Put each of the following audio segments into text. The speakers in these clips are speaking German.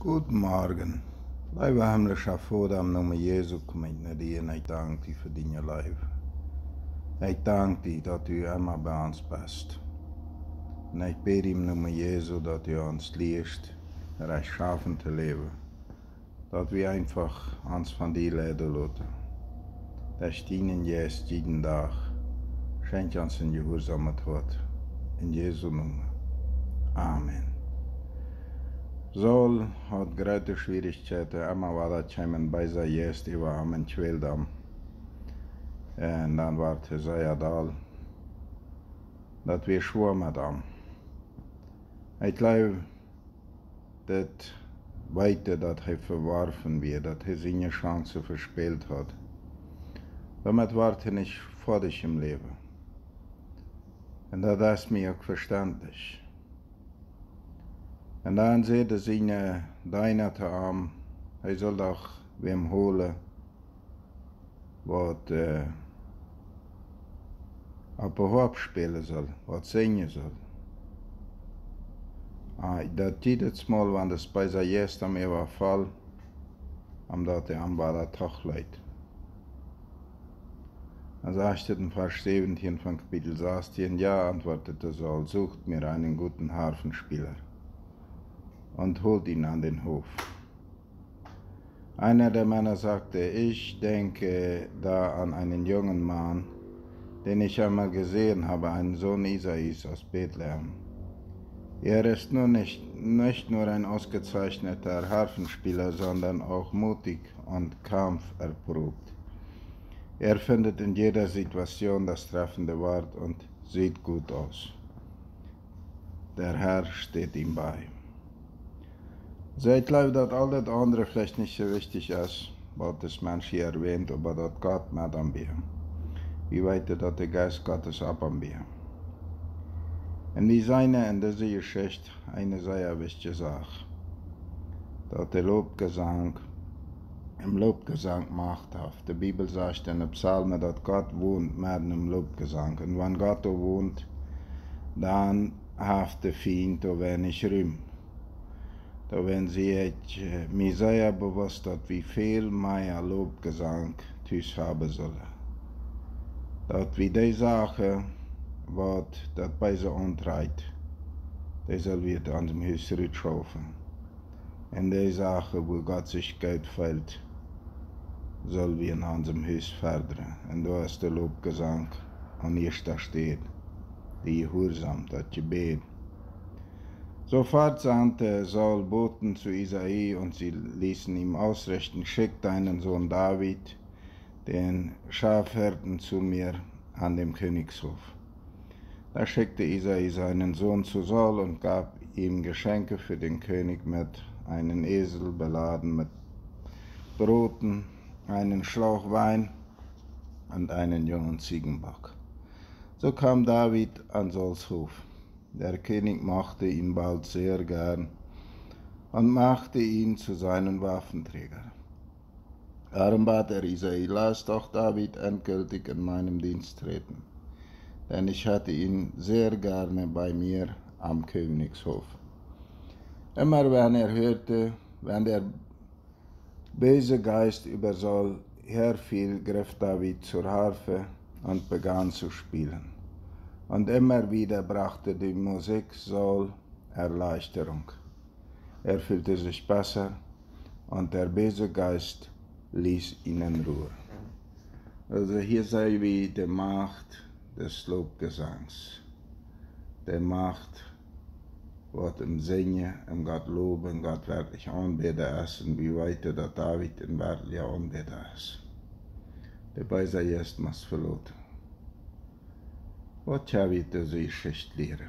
Guten Morgen. Lieve hemelse Vader, im Namen Jesu kom ik naar die en ik dank die voor je leven. Ik dank die dat u immer bij ons bent. En ik bid im Namen Jesu dat u ons leert, rechtschaffen te leven. Dat we einfach ons van die leiden laten. Dat dienen juist jeden dag. Schenk ons een gehoorzaamheid hart. In Jesu Namen. Amen. Saul had grote Schwierigkeiten, immer war das jemand bei sich jetzt über am Quäldam. Und dann war Jesaja da. Das wir schwor mit ihm. Ich glaube, das weite, dass er verworfen wird, dass er seine Chance verspielt hat. Damit war er nicht fertig im Leben. Und das ist mir auch verständlich. Und dann sagte seine Diener zu ihm, er soll doch wem holen, was auf der Harp spielen soll, was singen soll. Das jedes Mal, wenn das bei sich jetzt am Fall, omdat er am der Tag leid. Dann sagt er in Vers 17 von Kapitel 16, ja, antwortete Saul, sucht mir einen guten Harfenspieler und holt ihn an den Hof. Einer der Männer sagte, ich denke da an einen jungen Mann, den ich einmal gesehen habe, einen Sohn Isais aus Bethlehem. Er ist nur nicht nur ein ausgezeichneter Harfenspieler, sondern auch mutig und kampferprobt. Er findet in jeder Situation das treffende Wort und sieht gut aus. Der Herr steht ihm bei. Also ich glaube, dass all das andere vielleicht nicht so wichtig ist, was das Mensch hier erwähnt, aber dass Gott mit am Bier. Wie weit dass der Geist Gottes ab am Bier. Und wie seine in dieser Geschichte eine sehr wichtige Sache, dass der Lobgesang im Lobgesang Macht hat. Die Bibel sagt in den Psalmen, dass Gott wohnt mit einem Lobgesang. Und wenn Gott wohnt, dann hat der Feind da wenig Ruhm. Da wenn sie mir sehr bewusst hat, wie viel mehr Lobgesang tüß haben sollen. Dass wie die Sache, was das bei sie antreibt, die soll wird an dem Haus zurückschaufen. Und die Sache, wo Gott sich Geld fällt, soll wir in unserem Haus fördern. Und da ist der Lobgesang an erster steht, die Gehorsam, das Gebet. Sofort sandte Saul Boten zu Isai und sie ließen ihm ausrichten, schick deinen Sohn David, den Schafhirten, zu mir an dem Königshof. Da schickte Isai seinen Sohn zu Saul und gab ihm Geschenke für den König mit einem Esel beladen mit Broten, einen Schlauch Wein und einen jungen Ziegenbock. So kam David an Sauls Hof. Der König mochte ihn bald sehr gern und machte ihn zu seinem Waffenträger. Darum bat er Isai, lass doch David endgültig in meinem Dienst treten, denn ich hatte ihn sehr gerne bei mir am Königshof. Immer wenn er hörte, wenn der böse Geist über Saul herfiel, griff David zur Harfe und begann zu spielen. Und immer wieder brachte die Musik Saul Erleichterung. Er fühlte sich besser und der böse Geist ließ ihn in Ruhe. Also hier sei wie die Macht des Lobgesangs. Die Macht, was im Singen, im Gott loben, Gott wirklich anbeten ist und wie weit der David in wirklich anbeten ist. Der Beiser jetzt muss verloren. Was habe ich diese Geschichte lernen?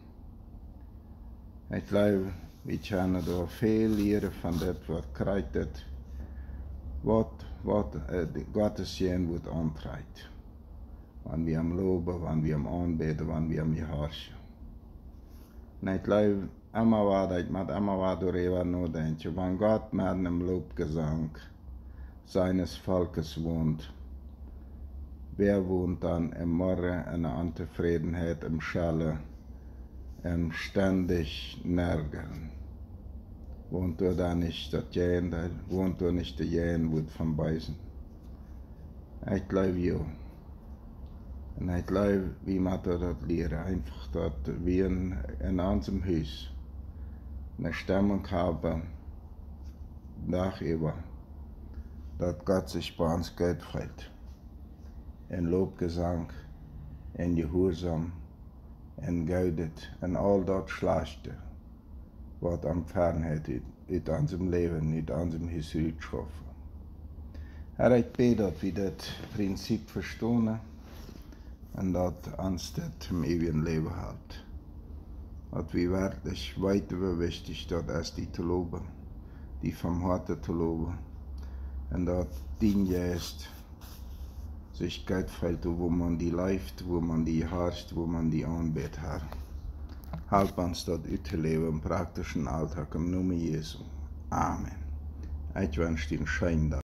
Ich glaube, wir können da viel lernen von dem, was kreitet, was Gottes Jen wird antreibt. Wenn wir am Loben, wenn wir am Anbeten, wenn wir am Gehorchen. Und ich glaube, immer war darüber nachdenken, wenn Gott mit einem Lobgesang seines Volkes wohnt, wer wohnt dann im Morgen in der Unzufriedenheit, im Schelle, im ständig Nörgeln? wohnt du da nicht das Jähen, da wohnt du nicht der Jähen, wird von Beißen. Ich glaube ja. Und ich glaube, wie man das leren, einfach dort wie in unserem Haus eine Stimmung haben, Tag über, dass Gott sich bei uns Geld freut. In Lobgesang, in Gehorsam, in Gaudet, in all das Schlechte, was am Fernheit in unserem Leben, in unserem Historie geschaffen. Herr, ich bete, dass wir das Prinzip verstehen und dass uns das im ewigen Leben hält. Dass wir wirklich weiter wichtig sind, als die zu loben, die vom Herzen zu loben. Und dass dein Geist sich Gott fällt, wo man die läuft, wo man die herrscht, wo man die anbetet, Herr. Help uns das auszuleben im praktischen Alltag, im Namen Jesu. Amen. Ich wünsche dir einen schönen Tag.